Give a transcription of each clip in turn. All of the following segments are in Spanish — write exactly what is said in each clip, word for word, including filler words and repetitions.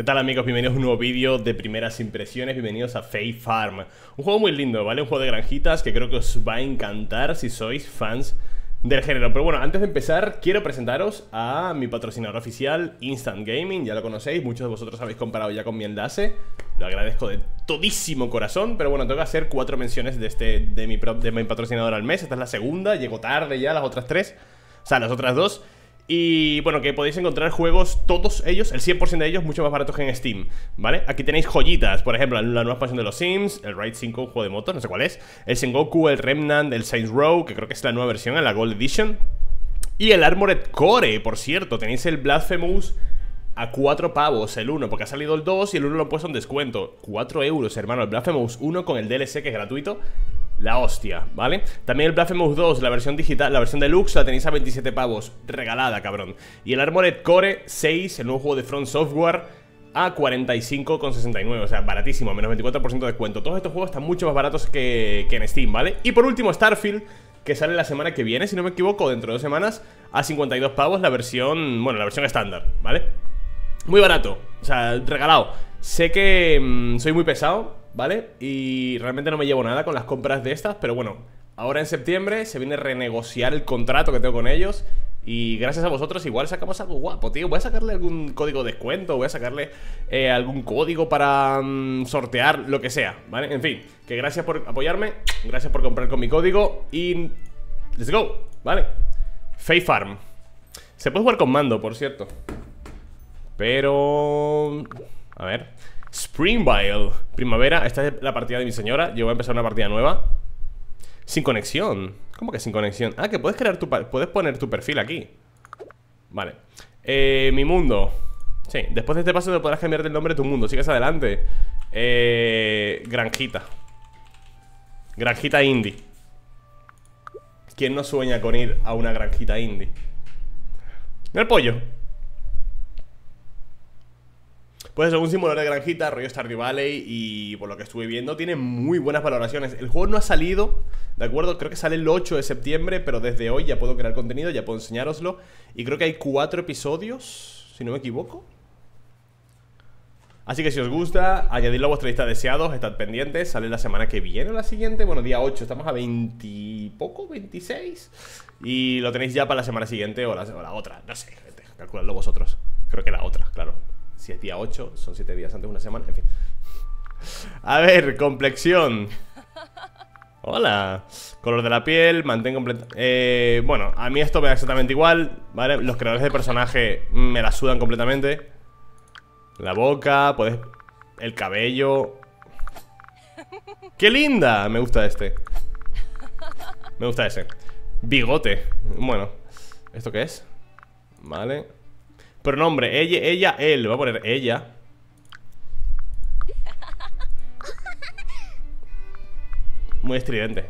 ¿Qué tal, amigos? Bienvenidos a un nuevo vídeo de primeras impresiones. Bienvenidos a Fae Farm. Un juego muy lindo, ¿vale? Un juego de granjitas que creo que os va a encantar si sois fans del género. Pero bueno, antes de empezar, quiero presentaros a mi patrocinador oficial, Instant Gaming. Ya lo conocéis, muchos de vosotros habéis comparado ya con mi enlace. Lo agradezco de todísimo corazón. Pero bueno, tengo que hacer cuatro menciones de, este, de, mi, de mi patrocinador al mes. Esta es la segunda, llego tarde ya, las otras tres. O sea, las otras dos. Y bueno, que podéis encontrar juegos, todos ellos, el cien por ciento de ellos, mucho más baratos que en Steam, ¿vale? Aquí tenéis joyitas, por ejemplo, la nueva expansión de los Sims, el Ride cinco, un juego de motos, no sé cuál es, el Sengoku, el Remnant, el Saints Row, que creo que es la nueva versión, en la Gold Edition, y el Armored Core, por cierto. Tenéis el Blasphemous a cuatro pavos, el uno, porque ha salido el dos y el uno lo he puesto en descuento. cuatro euros, hermano, el Blasphemous uno con el D L C, que es gratuito. La hostia, ¿vale? También el Blasphemous dos, la versión digital, la versión deluxe, la tenéis a veintisiete pavos. Regalada, cabrón. Y el Armored Core seis, el nuevo juego de From Software, a cuarenta y cinco con sesenta y nueve. O sea, baratísimo, menos veinticuatro por ciento de descuento. Todos estos juegos están mucho más baratos que, que en Steam, ¿vale? Y por último, Starfield, que sale la semana que viene, si no me equivoco, dentro de dos semanas, a cincuenta y dos pavos, la versión, bueno, la versión estándar, ¿vale? Muy barato, o sea, regalado. Sé que mmm, soy muy pesado, ¿vale? Y realmente no me llevo nada con las compras de estas. Pero bueno, ahora en septiembre se viene a renegociar el contrato que tengo con ellos. Y gracias a vosotros igual sacamos algo guapo, tío. Voy a sacarle algún código de descuento, voy a sacarle eh, algún código para um, sortear, lo que sea, ¿vale? En fin, que gracias por apoyarme, gracias por comprar con mi código. Y let's go, ¿vale? Fae Farm. Se puede jugar con mando, por cierto. Pero... a ver, Springvale, primavera. Esta es la partida de mi señora. Yo voy a empezar una partida nueva. Sin conexión. ¿Cómo que sin conexión? Ah, que puedes crear tu... puedes poner tu perfil aquí. Vale, eh, mi mundo. Sí, después de este paso te podrás cambiar el nombre de tu mundo. Sigues adelante. eh, Granjita. Granjita indie. ¿Quién no sueña con ir a una granjita indie? Mira el pollo. Pues es un simulador de granjita, rollo Stardew Valley. Y por lo que estuve viendo, tiene muy buenas valoraciones. El juego no ha salido, ¿de acuerdo? Creo que sale el ocho de septiembre, pero desde hoy ya puedo crear contenido, ya puedo enseñároslo. Y creo que hay cuatro episodios, si no me equivoco. Así que si os gusta, añadidlo a vuestra lista de deseados, estad pendientes. Sale la semana que viene o la siguiente. Bueno, día ocho, estamos a veinte y poco, veintiséis. Y lo tenéis ya para la semana siguiente o la, o la otra, no sé, gente, calculadlo vosotros. Creo que la otra, claro. Si es día ocho, son siete días antes de una semana, en fin. A ver, complexión. Hola. Color de la piel, mantén completa. eh, Bueno, a mí esto me da exactamente igual, ¿vale? Los creadores de personaje me la sudan completamente. La boca, puedes... el cabello. ¡Qué linda! Me gusta este. Me gusta ese. Bigote. Bueno, ¿esto qué es? Vale. Pronombre, ella, ella, él. Voy a poner ella. Muy estridente.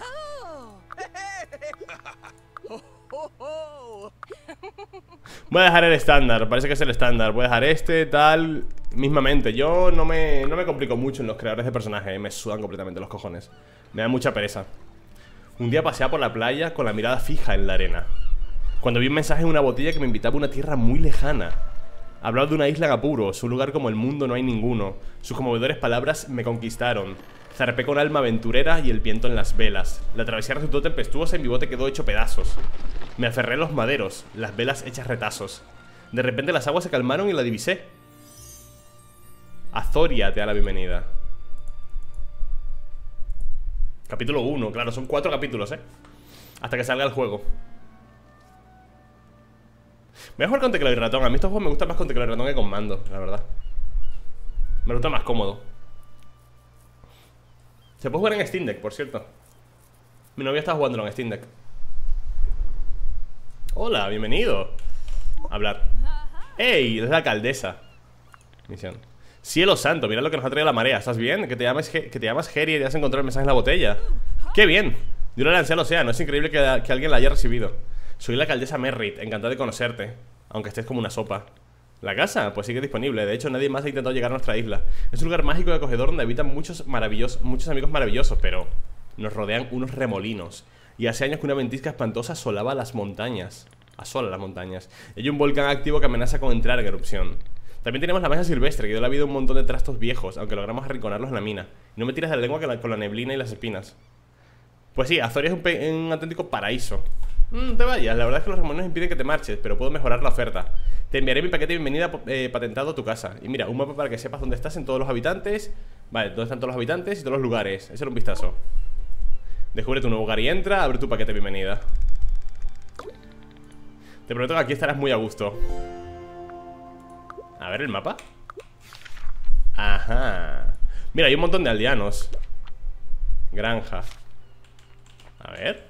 Voy a dejar el estándar, parece que es el estándar. Voy a dejar este, tal. Mismamente, yo no me, no me complico mucho en los creadores de personajes. Me sudan completamente los cojones. Me da mucha pereza. Un día paseaba por la playa con la mirada fija en la arena, cuando vi un mensaje en una botella que me invitaba a una tierra muy lejana. Hablaba de una isla en apuros, un lugar como el mundo no hay ninguno. Sus conmovedores palabras me conquistaron. Zarpé con alma aventurera y el viento en las velas. La travesía resultó tempestuosa y mi bote quedó hecho pedazos. Me aferré a los maderos, las velas hechas retazos. De repente las aguas se calmaron y la divisé. Azoria te da la bienvenida. Capítulo uno, claro, son cuatro capítulos, eh hasta que salga el juego. Voy a jugar con teclado y ratón. A mí estos juegos me gustan más con teclado y ratón que con mando, la verdad. Me resulta más cómodo. Se puede jugar en Steam Deck, por cierto. Mi novia está jugándolo en Steam Deck. Hola, bienvenido. Hablar. ¡Ey! Es la alcaldesa. Misión. Cielo santo, mira lo que nos ha traído la marea. ¿Estás bien? Que te llamas, que te llamas Geri y te has encontrado el mensaje en la botella. ¡Qué bien! Yo la lancé al océano. Es increíble que, que alguien la haya recibido. Soy la alcaldesa Merritt, encantada de conocerte. Aunque estés como una sopa. ¿La casa? Pues sigue disponible. De hecho, nadie más ha intentado llegar a nuestra isla. Es un lugar mágico y acogedor donde habitan muchos maravillosos, muchos amigos maravillosos. Pero nos rodean unos remolinos. Y hace años que una ventisca espantosa asolaba las montañas. Asola las montañas. Y hay un volcán activo que amenaza con entrar en erupción. También tenemos la magia silvestre, que dio la vida a un montón de trastos viejos, aunque logramos arrinconarlos en la mina. Y no me tiras de la lengua que la, con la neblina y las espinas. Pues sí, Azoria es un, un auténtico paraíso. Mm, te vayas, la verdad es que los remolinos impiden que te marches, pero puedo mejorar la oferta. Te enviaré mi paquete de bienvenida eh, patentado a tu casa. Y mira, un mapa para que sepas dónde estás en todos los habitantes. Vale, dónde están todos los habitantes y todos los lugares. Échale un vistazo. Descubre tu nuevo hogar y entra, abre tu paquete de bienvenida. Te prometo que aquí estarás muy a gusto. A ver el mapa. Ajá. Mira, hay un montón de aldeanos. Granja. A ver.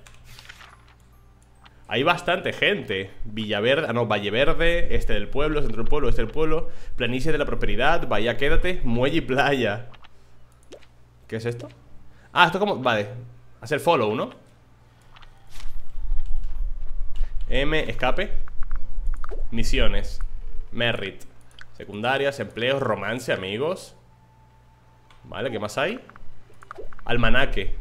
Hay bastante gente. Villaverde, ah no, Valle Verde, este del pueblo, centro del pueblo, este del pueblo. Planicie de la prosperidad, Bahía Quédate, muelle y playa. ¿Qué es esto? Ah, esto como, vale. Hacer follow, ¿no? M, escape. Misiones. Merit. Secundarias, empleos, romance, amigos. Vale, ¿qué más hay? Almanaque.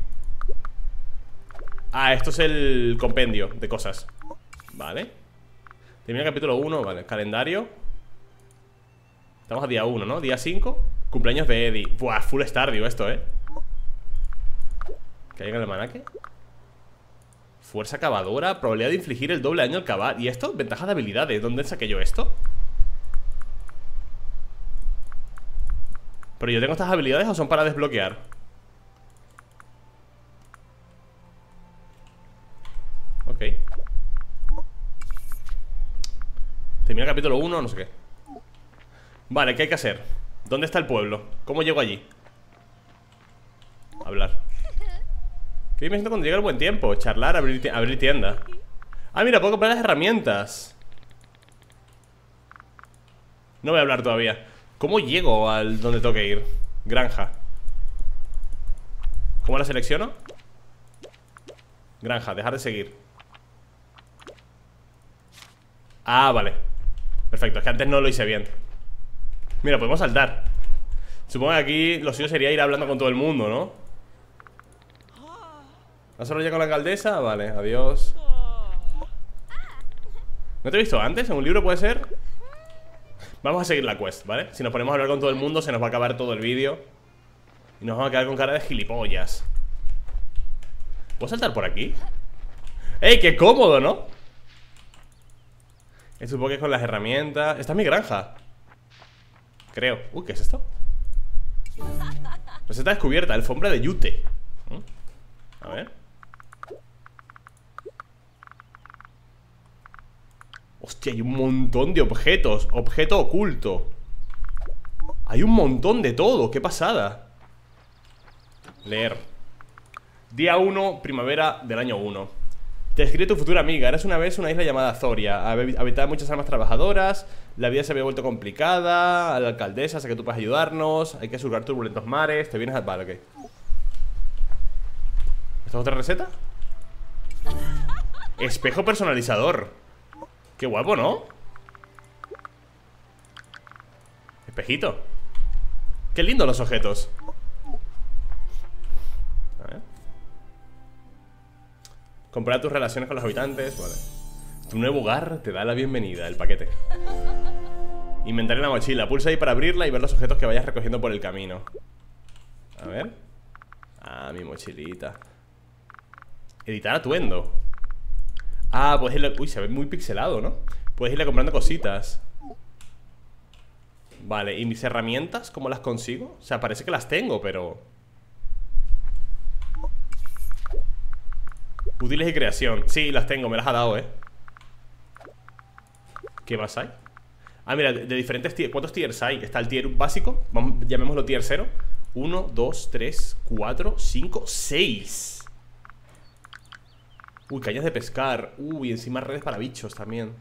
Ah, esto es el compendio de cosas. Vale. Termina el capítulo uno, vale. Calendario. Estamos a día uno, ¿no? Día cinco. Cumpleaños de Eddie. Buah, full Stardew esto, ¿eh? ¿Qué hay en el almanaque? Fuerza cavadora. Probabilidad de infligir el doble daño al cavar. ¿Y esto? Ventajas de habilidades. ¿Dónde saqué yo esto? ¿Pero yo tengo estas habilidades o son para desbloquear? Ok. Termina el capítulo uno, no sé qué. Vale, ¿qué hay que hacer? ¿Dónde está el pueblo? ¿Cómo llego allí? Hablar. ¿Qué me siento cuando llega el buen tiempo? Charlar, abrir, abrir tienda. Ah, mira, puedo comprar las herramientas. No voy a hablar todavía. ¿Cómo llego al donde tengo que ir? Granja. ¿Cómo la selecciono? Granja, dejar de seguir. Ah, vale. Perfecto, es que antes no lo hice bien. Mira, podemos saltar. Supongo que aquí lo suyo sería ir hablando con todo el mundo, ¿no? ¿No solo ya con la alcaldesa? Vale, adiós. ¿No te he visto antes? ¿En un libro puede ser? Vamos a seguir la quest, ¿vale? Si nos ponemos a hablar con todo el mundo se nos va a acabar todo el vídeo y nos vamos a quedar con cara de gilipollas. ¿Puedo saltar por aquí? ¡Ey, qué cómodo!, ¿no? Esto supongo que es con las herramientas. Esta es mi granja, creo. Uy, ¿qué es esto? Receta descubierta, alfombra de yute. A ver. Hostia, hay un montón de objetos. Objeto oculto. Hay un montón de todo, qué pasada. Leer. Día uno, primavera del año uno. Te escribe tu futura amiga. Eras una vez una isla llamada Azoria. Habitaba muchas almas trabajadoras. La vida se había vuelto complicada. A la alcaldesa, sé que tú puedes ayudarnos. Hay que surcar turbulentos mares. Te vienes a... Vale, ok. ¿Esta es otra receta? Espejo personalizador. Qué guapo, ¿no? Espejito. Qué lindo los objetos. A ver. Comprar tus relaciones con los habitantes. Vale. Tu nuevo hogar te da la bienvenida. El paquete. Inventar en la mochila. Pulsa ahí para abrirla y ver los objetos que vayas recogiendo por el camino. A ver. Ah, mi mochilita. Editar atuendo. Ah, puedes irle... Uy, se ve muy pixelado, ¿no? Puedes irle comprando cositas. Vale, ¿y mis herramientas? ¿Cómo las consigo? O sea, parece que las tengo, pero... Útiles y creación. Sí, las tengo, me las ha dado, ¿eh? ¿Qué más hay? Ah, mira, de, de diferentes tiers. ¿Cuántos tiers hay? Está el tier básico. Vamos, llamémoslo tier cero. Uno, dos, tres, cuatro, cinco, seis. Uy, cañas de pescar. Uy, encima redes para bichos también.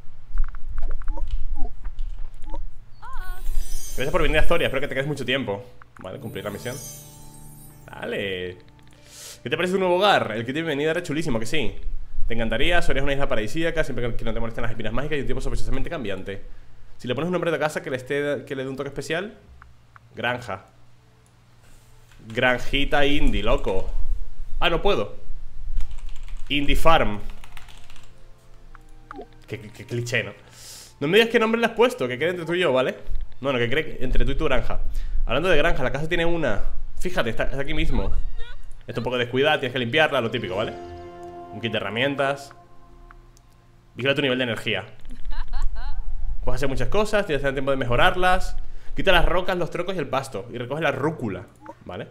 Gracias por venir a Azoria. Espero que te quedes mucho tiempo. Vale, cumplir la misión. Dale. ¿Qué te parece tu nuevo hogar? El kit de bienvenida era chulísimo, que sí. Te encantaría. Azoria es una isla paradisíaca, siempre que no te molesten las espinas mágicas y un tiempo sospechosamente cambiante. Si le pones un nombre de casa que le, esté, que le dé un toque especial. Granja. Granjita indie, loco. Ah, no puedo. Indie Farm. Qué, qué, qué cliché, ¿no? No me digas qué nombre le has puesto, que quede entre tú y yo, ¿vale? Bueno, que cree que entre tú y tu granja. Hablando de granja, la casa tiene una. Fíjate, está, está aquí mismo. Está un poco descuidada, tienes que limpiarla, lo típico, ¿vale? Un kit de herramientas. Vigila tu nivel de energía. Puedes hacer muchas cosas, tienes tiempo de mejorarlas. Quita las rocas, los trocos y el pasto. Y recoge la rúcula, ¿vale?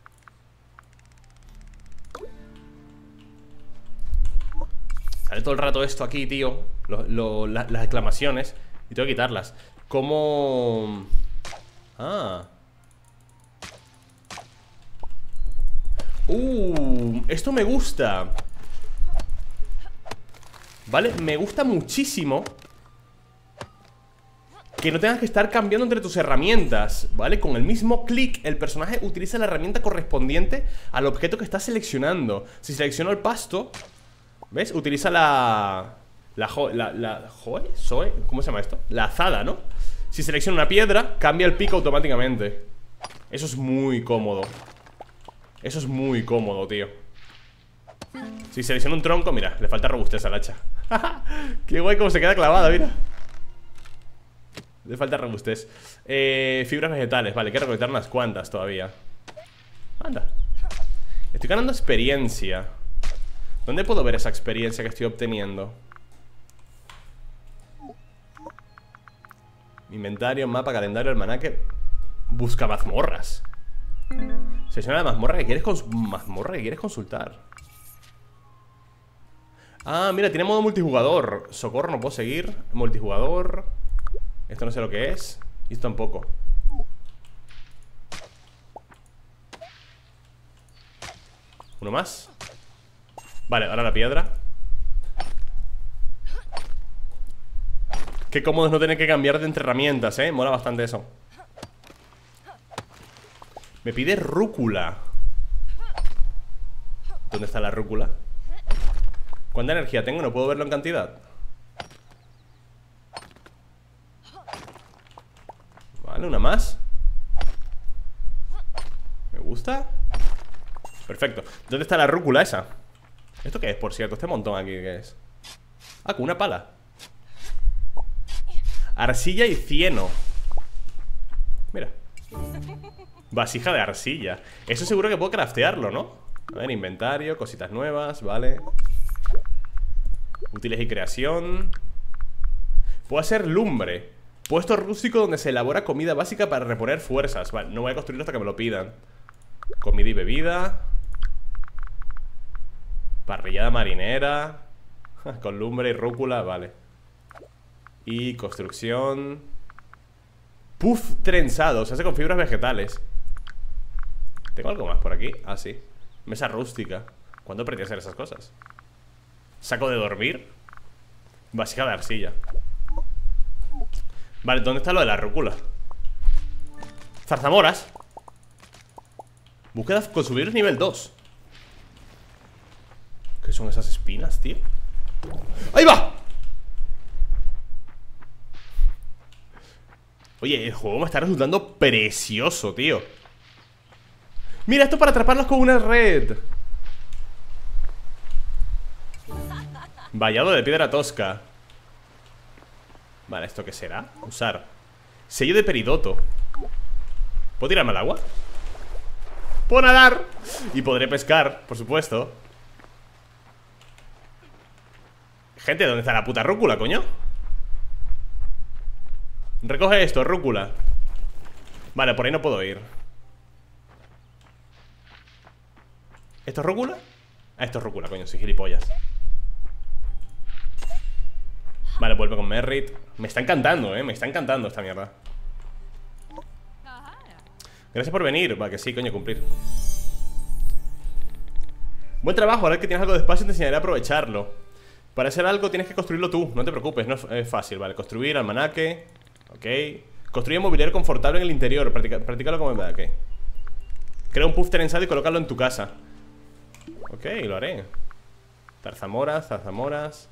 Sale todo el rato esto aquí, tío. Lo, lo, la, las exclamaciones. Y tengo que quitarlas. ¿Cómo? Ah. Uh, esto me gusta. Vale, me gusta muchísimo que no tengas que estar cambiando entre tus herramientas, ¿vale? Con el mismo clic, el personaje utiliza la herramienta correspondiente al objeto que está seleccionando. Si selecciono el pasto, ¿ves? Utiliza la... La, jo, la, la joe, soe, ¿cómo se llama esto? La azada, ¿no? Si selecciono una piedra, cambia el pico automáticamente. Eso es muy cómodo. Eso es muy cómodo, tío. Si selecciono un tronco, mira, le falta robustez al hacha. Qué guay como se queda clavada, mira. Le falta robustez. eh, Fibras vegetales, vale, hay que recolectar unas cuantas todavía. Anda. Estoy ganando experiencia. ¿Dónde puedo ver esa experiencia que estoy obteniendo? Inventario, mapa, calendario, almanaque. Busca mazmorras. Selecciona la mazmorra que quieres cons mazmorra que quieres consultar. Ah, mira, tiene modo multijugador. Socorro, no puedo seguir. Multijugador. Esto no sé lo que es. Y esto tampoco. Uno más. Vale, ahora la piedra. Qué cómodo es no tener que cambiar de entre herramientas, eh. Mola bastante eso. Me pide rúcula. ¿Dónde está la rúcula? ¿Cuánta energía tengo? No puedo verlo en cantidad. Vale, una más. Me gusta. Perfecto. ¿Dónde está la rúcula esa? ¿Esto qué es, por cierto? Este montón aquí, ¿qué es? Ah, con una pala. Arcilla y cieno. Mira. Vasija de arcilla. Eso seguro que puedo craftearlo, ¿no? A ver, inventario, cositas nuevas, vale. Útiles y creación. Puedo hacer lumbre. Puesto rústico donde se elabora comida básica para reponer fuerzas. Vale, no voy a construirlo hasta que me lo pidan. Comida y bebida. Parrillada marinera. Con lumbre y rúcula, vale. Y construcción. Puff trenzado, se hace con fibras vegetales. ¿Tengo algo más por aquí? Ah, sí. Mesa rústica. ¿Cuándo aprendí a hacer esas cosas? Saco de dormir. Vasija de arcilla. Vale, ¿dónde está lo de la rúcula? Zarzamoras. Búsqueda consumir nivel dos. ¿Qué son esas espinas, tío? ¡Ahí va! Oye, el juego me está resultando precioso, tío. Mira, esto para atraparlos con una red. Vallado de piedra tosca. Vale, ¿esto qué será? Usar sello de peridoto. ¿Puedo tirarme al agua? ¡Puedo nadar! Y podré pescar, por supuesto. Gente, ¿dónde está la puta rúcula, coño? Recoge esto, rúcula. Vale, por ahí no puedo ir. ¿Esto es rúcula? Ah, esto es rúcula, coño, soy gilipollas. Vale, vuelve con Merrit. Me está encantando, eh, me está encantando esta mierda. Gracias por venir. Va, que sí, coño, cumplir. Buen trabajo, ahora que tienes algo de espacio te enseñaré a aprovecharlo. Para hacer algo tienes que construirlo tú, no te preocupes, no es fácil. Vale, construir, almanaque. Ok. Construye mobiliario confortable en el interior. Practica, practícalo como me da, ok. Crea un puff trenzado y colócalo en tu casa. Ok, lo haré. Zarzamoras, zarzamoras.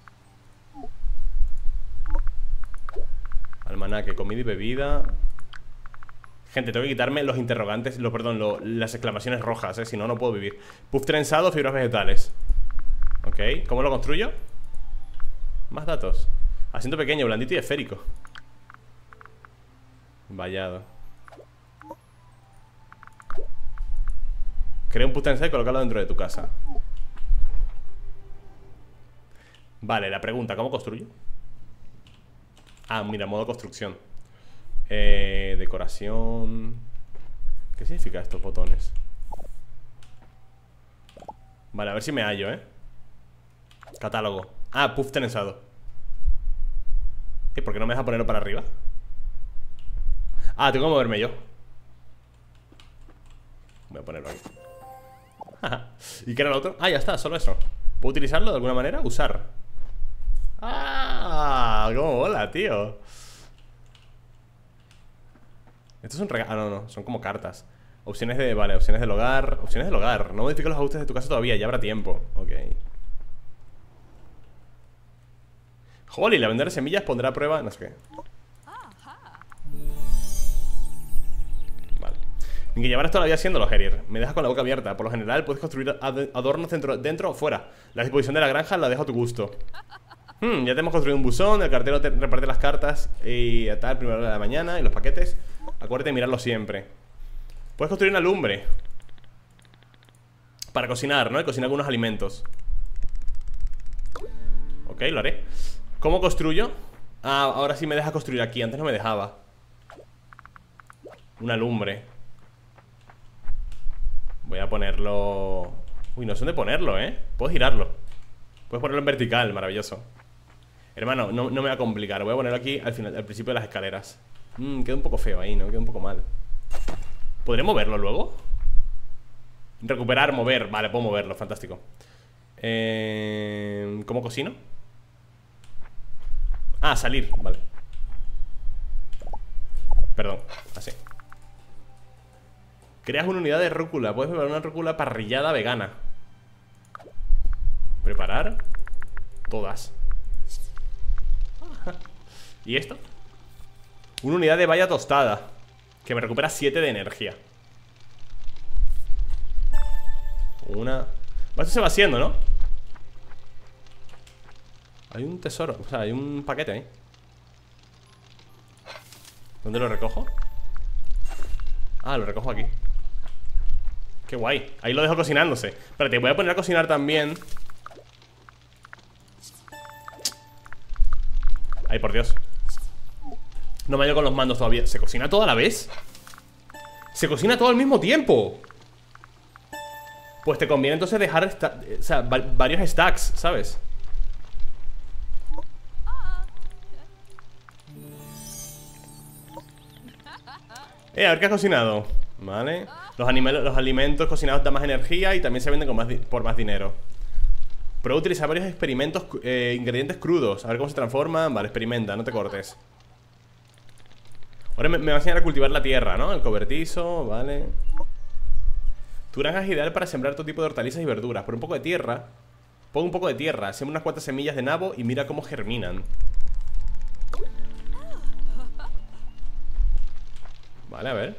Almanaque, comida y bebida. Gente, tengo que quitarme los interrogantes, lo, perdón, lo, las exclamaciones rojas, eh, si no, no puedo vivir. Puff trenzado, fibras vegetales. Ok, ¿cómo lo construyo? Más datos. Asiento pequeño, blandito y esférico. Vallado. Crea un puff tensado y colócalo dentro de tu casa. Vale, la pregunta, ¿cómo construyo? Ah, mira, modo construcción. eh, Decoración. ¿Qué significa estos botones? Vale, a ver si me hallo, ¿eh? Catálogo. Ah, puff tensado. ¿Y por qué no me deja ponerlo para arriba? Ah, tengo que moverme yo. Voy a ponerlo aquí. ¿Y qué era lo otro? Ah, ya está, solo eso. ¿Puedo utilizarlo de alguna manera? Usar. ¡Ah! ¡Cómo mola, tío! Estos son regalos. Ah, no, no, son como cartas. Opciones de... Vale, opciones del hogar. Opciones del hogar. No modifiques los ajustes de tu casa todavía, ya habrá tiempo. Ok. Holly, la vender semillas pondrá a prueba... No sé qué. Vale. Ni que llevaras toda la vida haciéndolo, Herier. Me dejas con la boca abierta. Por lo general puedes construir ad adornos dentro, dentro o fuera. La disposición de la granja la dejo a tu gusto. Hmm, ya te hemos construido un buzón. El cartero te reparte las cartas y a tal, primera hora de la mañana. Y los paquetes. Acuérdate de mirarlo siempre. Puedes construir una lumbre para cocinar, ¿no? Y cocinar algunos alimentos. Ok, lo haré. ¿Cómo construyo? Ah, ahora sí me deja construir aquí. Antes no me dejaba. Una lumbre. Voy a ponerlo... Uy, no sé dónde ponerlo, ¿eh? Puedo girarlo. Puedes ponerlo en vertical, maravilloso. Hermano, no, no me va a complicar. Voy a ponerlo aquí al final, al principio de las escaleras. Mmm, queda un poco feo ahí, ¿no? Queda un poco mal. ¿Podré moverlo luego? Recuperar, mover. Vale, puedo moverlo, fantástico. eh, ¿Cómo cocino? Ah, salir, vale. Perdón, así. Creas una unidad de rúcula. Puedes preparar una rúcula parrillada vegana. Preparar todas. ¿Y esto? Una unidad de valla tostada que me recupera siete de energía. Una... Esto se va haciendo, ¿no? Hay un tesoro, o sea, hay un paquete ahí. ¿Dónde lo recojo? Ah, lo recojo aquí. Qué guay, ahí lo dejo cocinándose. Espérate, voy a poner a cocinar también. Ay, por Dios. No me hallo con los mandos todavía. ¿Se cocina todo a la vez? Se cocina todo al mismo tiempo. Pues te conviene entonces dejar o sea, varios stacks, ¿sabes? Eh, a ver qué has cocinado. Vale. Los, los alimentos cocinados dan más energía y también se venden con más por más dinero. Prueba utilizar varios experimentos, eh, ingredientes crudos. A ver cómo se transforman. Vale, experimenta, no te cortes. Ahora me, me va a enseñar a cultivar la tierra, ¿no? El cobertizo, vale. Tu granja es ideal para sembrar todo tipo de hortalizas y verduras. Por un poco de tierra. Pon un poco de tierra, siembra unas cuantas semillas de nabo y mira cómo germinan. Vale, a ver.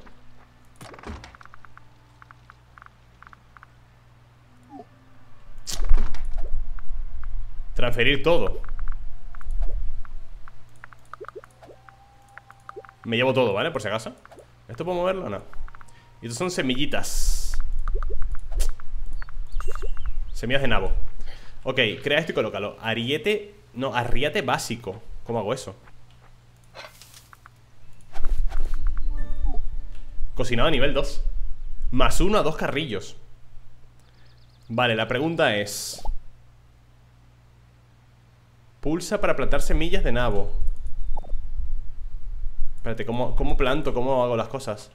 Transferir todo. Me llevo todo, ¿vale? Por si acaso. ¿Esto puedo moverlo o no? Y estos son semillitas. Semillas de nabo. Ok, crea esto y colócalo. Ariete... No, arriate básico. ¿Cómo hago eso? Cocinado a nivel dos. Más uno a dos carrillos. Vale, la pregunta es... Pulsa para plantar semillas de nabo. Espérate, ¿cómo, cómo planto? ¿Cómo hago las cosas?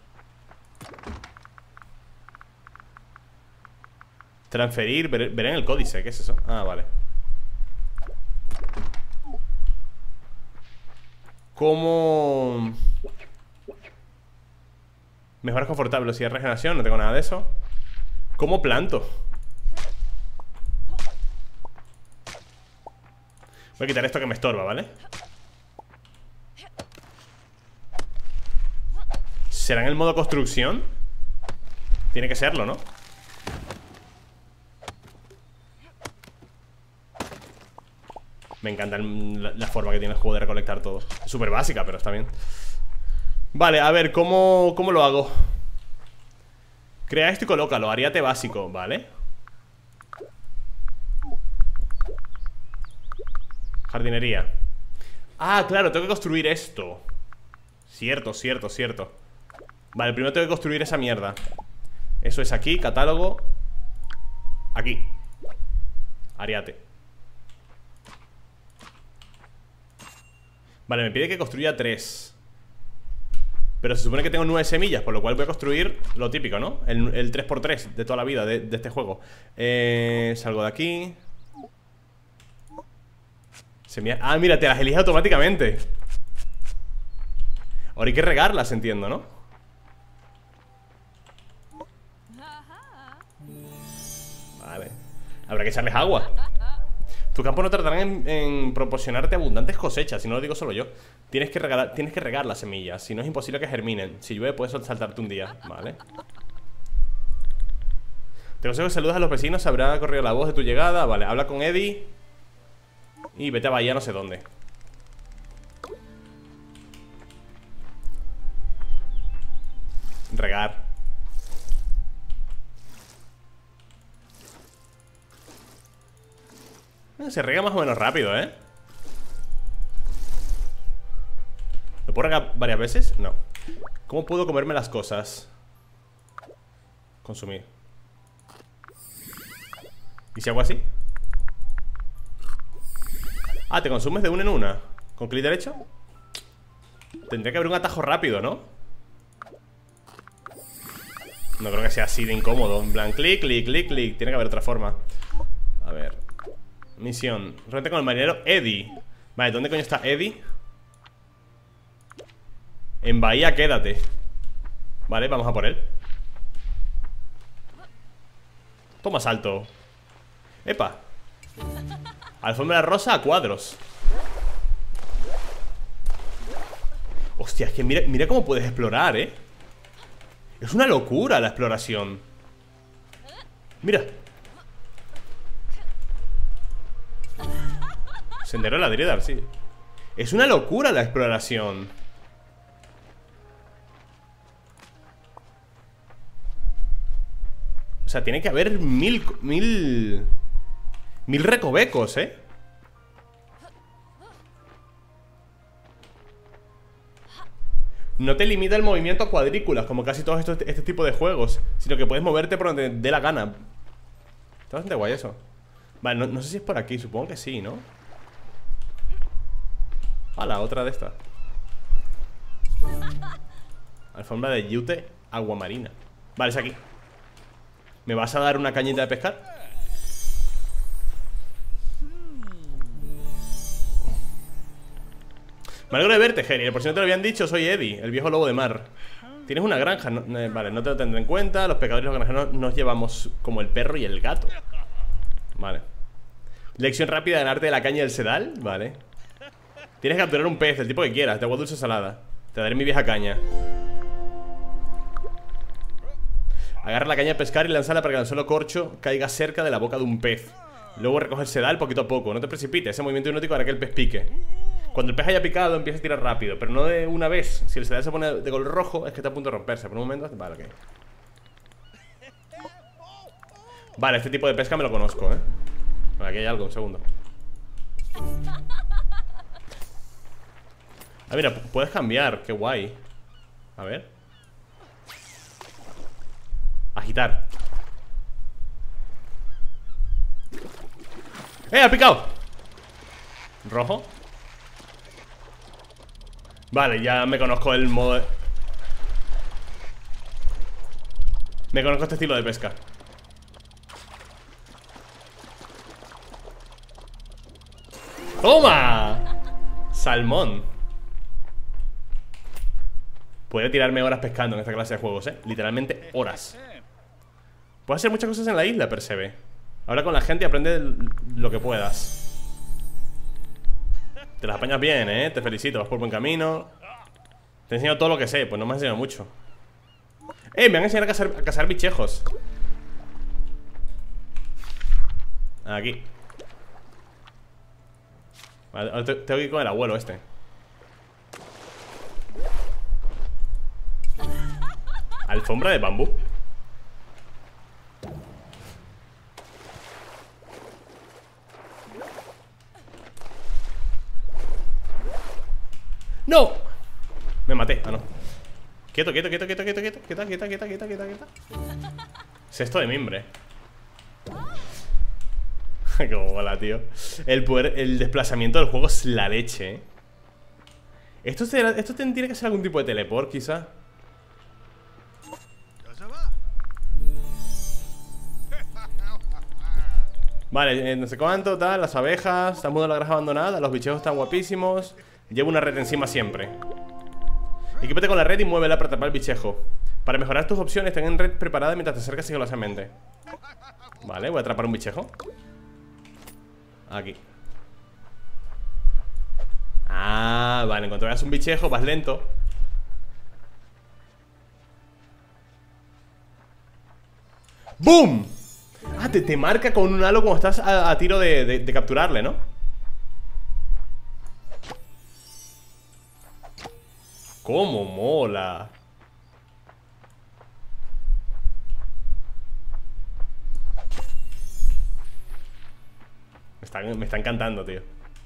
Transferir, veré, veré en el códice. ¿Qué es eso? Ah, vale. ¿Cómo...? Mejoras confortable, velocidad de regeneración. No tengo nada de eso. ¿Cómo planto? Voy a quitar esto que me estorba, ¿vale? ¿Será en el modo construcción? Tiene que serlo, ¿no? Me encanta el, la, la forma que tiene el juego de recolectar todo. Es súper básica, pero está bien. Vale, a ver, ¿cómo, cómo lo hago? Crea esto y colócalo, ariete básico, ¿vale? Jardinería. Ah, claro, tengo que construir esto. Cierto, cierto, cierto. Vale, primero tengo que construir esa mierda. Eso es aquí, catálogo. Aquí. Ariate. Vale, me pide que construya tres. Pero se supone que tengo nueve semillas, por lo cual voy a construir lo típico, ¿no? El, el tres por tres de toda la vida de, de este juego. eh, Salgo de aquí. Semillas. Ah, mira, te las elige automáticamente. Ahora hay que regarlas, entiendo, ¿no? Vale. Habrá que echarles agua. Tu campo no tardarán en, en proporcionarte abundantes cosechas, si no lo digo solo yo. Tienes que, regalar, tienes que regar las semillas, si no es imposible que germinen. Si llueve puedes saltarte un día, ¿vale? Te consejo que saludas a los vecinos, habrá corrido la voz de tu llegada. Vale, habla con Eddie y vete a Bahía no sé dónde. Regar. Se rega más o menos rápido, ¿eh? ¿Lo puedo regar varias veces? No. ¿Cómo puedo comerme las cosas? Consumir. ¿Y si hago así? Ah, te consumes de una en una. ¿Con clic derecho? Tendría que haber un atajo rápido, ¿no? No creo que sea así de incómodo. En plan, clic, clic, clic, clic. Tiene que haber otra forma. A ver. Misión. Reúnete con el marinero Eddie. Vale, ¿dónde coño está Eddie? En Bahía, quédate. Vale, vamos a por él. Toma salto. Epa. Alfombra rosa a cuadros. Hostia, es que mira, mira cómo puedes explorar, ¿eh? Es una locura la exploración. Mira. Sendero de la Dredar, sí. Es una locura la exploración. O sea, tiene que haber mil... Mil... Mil recovecos, ¿eh? No te limita el movimiento a cuadrículas, como casi todos estos, este tipo de juegos, sino que puedes moverte por donde dé la gana. Está bastante guay eso. Vale, no, no sé si es por aquí, supongo que sí, ¿no? Ah, la otra de esta. Alfombra de yute, agua marina. Vale, es aquí. ¿Me vas a dar una cañita de pescar? Me alegro de verte, Genial. Por si no te lo habían dicho, soy Eddie, el viejo lobo de mar. Tienes una granja, no, eh, vale, no te lo tendré en cuenta. Los pecadores y los granjeros nos llevamos como el perro y el gato. Vale. Lección rápida del arte de la caña y del sedal. Vale. Tienes que capturar un pez, del tipo que quieras, de agua dulce o salada. Te daré mi vieja caña. Agarra la caña a pescar y lánzala para que el anzuelo corcho caiga cerca de la boca de un pez. Luego recoge el sedal poquito a poco. No te precipites, ese movimiento hipnótico hará que el pez pique. Cuando el pez haya picado empieza a tirar rápido, pero no de una vez. Si el sedal se pone de color rojo es que está a punto de romperse. Por un momento, vale, ok. Vale, este tipo de pesca me lo conozco, eh. Vale, aquí hay algo, un segundo. Ah, mira, puedes cambiar, qué guay. A ver. Agitar. ¡Eh, ha picado! Rojo. Vale, ya me conozco el modo de... Me conozco este estilo de pesca. ¡Toma! Salmón. Puede tirarme horas pescando en esta clase de juegos, eh. Literalmente horas. Puedes hacer muchas cosas en la isla, Percebe. Habla con la gente y aprende lo que puedas. Te las apañas bien, eh. Te felicito, vas por buen camino. Te he enseñado todo lo que sé, pues no me has enseñado mucho. Eh, me van a enseñar a cazar, a cazar bichejos. Aquí. Vale, tengo que ir con el abuelo este. Alfombra de bambú. ¡No! Me maté, ah no. Quieto, quieto, quieto, quieto, quieto, quieto. Quieta, quieta, quieta, quieta, quieta, quieta. Cesto de mimbre. Como mola, tío. El poder, el desplazamiento del juego es la leche, ¿eh? Esto, será, esto tiene que ser algún tipo de teleport, quizá. Vale, eh, no sé cuánto, tal, las abejas. Está mudo la granja abandonada, los bichejos están guapísimos. Llevo una red encima siempre. Equípate con la red y muévela para atrapar el bichejo. Para mejorar tus opciones, ten red preparada mientras te acercas sigilosamente. Vale, voy a atrapar un bichejo. Aquí. Ah, vale, en cuanto veas un bichejo, vas lento. ¡Boom! Ah, te, te marca con un halo cuando estás a, a tiro de, de, de capturarle, ¿no? ¡Cómo mola! Me está, me está encantando, tío.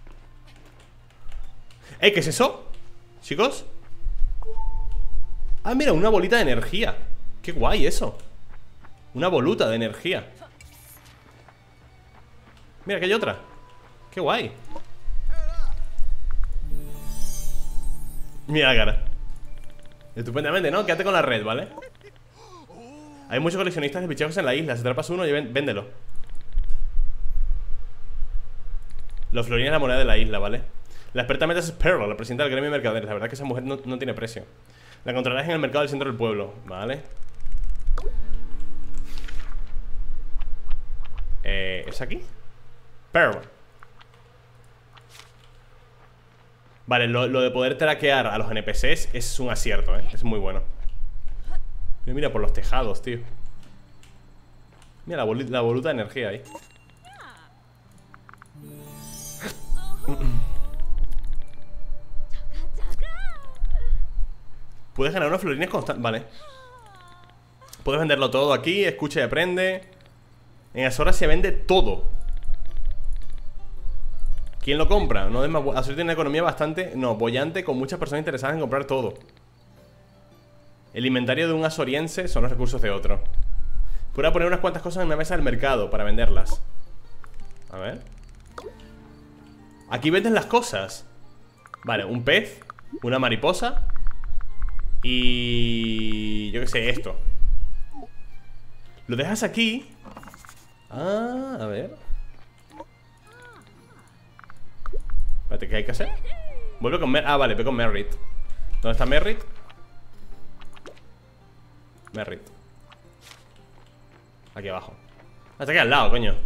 ¿Eh? ¿Qué es eso? Chicos. Ah, mira, una bolita de energía. Qué guay eso. Una voluta de energía. Mira, que hay otra. Qué guay. Mira la cara. Estupendamente, ¿no? Quédate con la red, ¿vale? Hay muchos coleccionistas de bichejos en la isla. Si atrapas uno, véndelo. Los florines es la moneda de la isla, ¿vale? La experta meta es Pearl, la presidenta del gremio de mercaderes. La verdad es que esa mujer no, no tiene precio. La encontrarás en el mercado del centro del pueblo, ¿vale? Eh, ¿Es aquí? Pearl. Vale, lo, lo de poder traquear a los N P Cs es un acierto, ¿eh? Es muy bueno. Mira, mira por los tejados, tío. Mira la, bol la voluta de energía ahí. Puedes ganar unos florines constantes. Vale. Puedes venderlo todo aquí. Escucha y aprende. En Azora se vende todo. ¿Quién lo compra? No, Azora tiene una economía bastante, no, bollante, con muchas personas interesadas en comprar todo. El inventario de un azoriense son los recursos de otro. Puedo poner unas cuantas cosas en una mesa del mercado para venderlas. A ver. Aquí venden las cosas. Vale, un pez, una mariposa y... yo qué sé, esto. Lo dejas aquí. Ah, a ver. Espérate, ¿qué hay que hacer? Vuelve con Merrit. Ah, vale, ve con Merrit. ¿Dónde está Merrit? Merrit. Aquí abajo. Hasta aquí al lado, coño.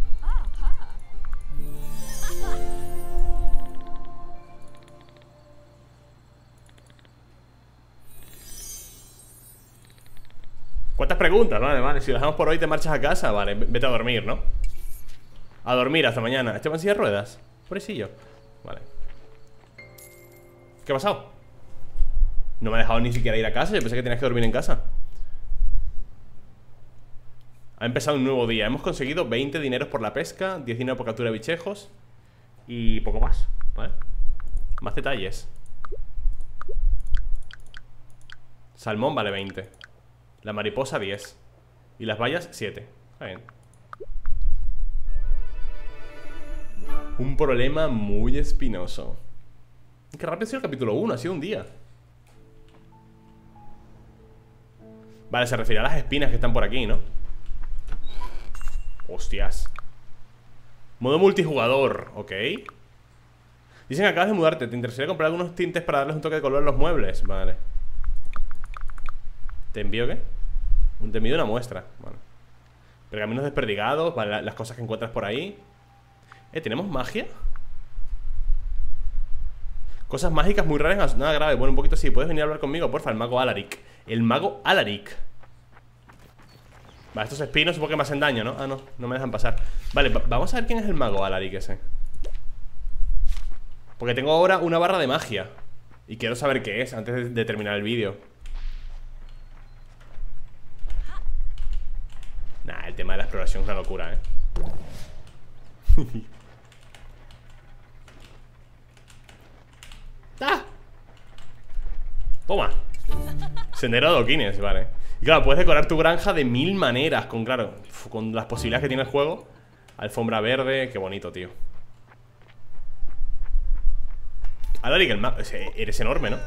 ¿Cuántas preguntas? Vale, vale, si lo dejamos por hoy te marchas a casa. Vale, vete a dormir, ¿no? A dormir hasta mañana. ¿Este va en silla de ruedas? Pobrecillo. Vale. ¿Qué ha pasado? No me ha dejado ni siquiera ir a casa. Yo pensé que tenías que dormir en casa. Ha empezado un nuevo día. Hemos conseguido veinte dineros por la pesca, diez dineros por captura de bichejos y poco más, ¿vale? Más detalles. Salmón vale veinte. La mariposa diez. Y las bayas siete. Está bien. Un problema muy espinoso. Qué rápido ha sido el capítulo uno. Ha sido un día. Vale, se refiere a las espinas que están por aquí, ¿no? Hostias. Modo multijugador, ok. Dicen que acabas de mudarte. ¿Te interesaría comprar algunos tintes para darles un toque de color a los muebles? Vale. ¿Te envío qué? Te envío una muestra. Vale. Pergaminos desperdigados. Vale, las cosas que encuentras por ahí. Eh, ¿tenemos magia? Cosas mágicas muy raras. Nada grave. Bueno, un poquito sí. ¿Puedes venir a hablar conmigo, porfa? El mago Alaric. El mago Alaric. Vale, estos espinos supongo que me hacen daño, ¿no? Ah, no, no me dejan pasar. Vale, vamos a ver quién es el mago Alaric ese. Porque tengo ahora una barra de magia y quiero saber qué es antes de, de terminar el vídeo. Nah, el tema de la exploración es una locura, eh. ¡Ah! Toma. Sendero de adoquines, vale. Y claro, puedes decorar tu granja de mil maneras. Con, claro, con las posibilidades que tiene el juego. Alfombra verde, qué bonito, tío. Alaric, el mago, eres enorme, ¿no?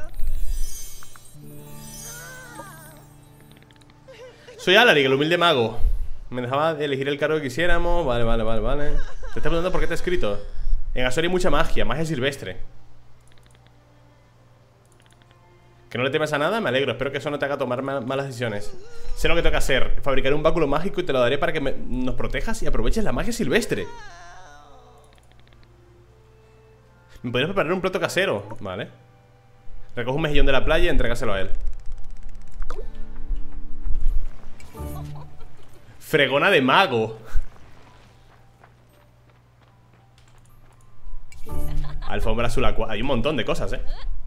Soy Alaric, el humilde mago. Me dejaba elegir el cargo que quisiéramos. Vale, vale, vale, vale. Te estás preguntando por qué te he escrito. En Azor hay mucha magia, magia silvestre. Que no le temes a nada, me alegro. Espero que eso no te haga tomar mal, malas decisiones. Sé lo que tengo que hacer. Fabricaré un báculo mágico y te lo daré para que me, nos protejas y aproveches la magia silvestre. Me podrías preparar un plato casero. Vale. Recoge un mejillón de la playa y entrégaselo a él. Fregona de mago. Alfombra azul aqua. Hay un montón de cosas, eh.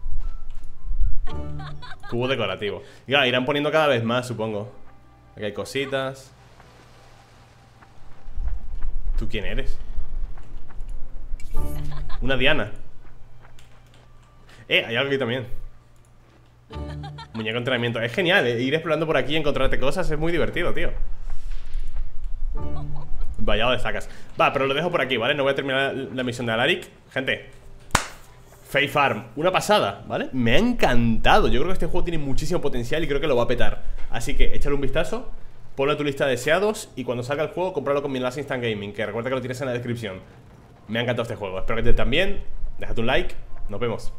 Cubo decorativo. Y claro, irán poniendo cada vez más, supongo. Aquí hay cositas. ¿Tú quién eres? Una diana. Eh, hay algo aquí también. Muñeco de entrenamiento. Es genial, eh. Ir explorando por aquí y encontrarte cosas es muy divertido, tío. Vallado de sacas. Va, pero lo dejo por aquí, ¿vale? No voy a terminar la, la misión de Alaric. Gente, Fae Farm, una pasada, ¿vale? Me ha encantado. Yo creo que este juego tiene muchísimo potencial y creo que lo va a petar. Así que échale un vistazo, ponlo a tu lista de deseados y cuando salga el juego, cómpralo con mi enlace Instant Gaming, que recuerda que lo tienes en la descripción. Me ha encantado este juego. Espero que te también. Déjate un like. Nos vemos.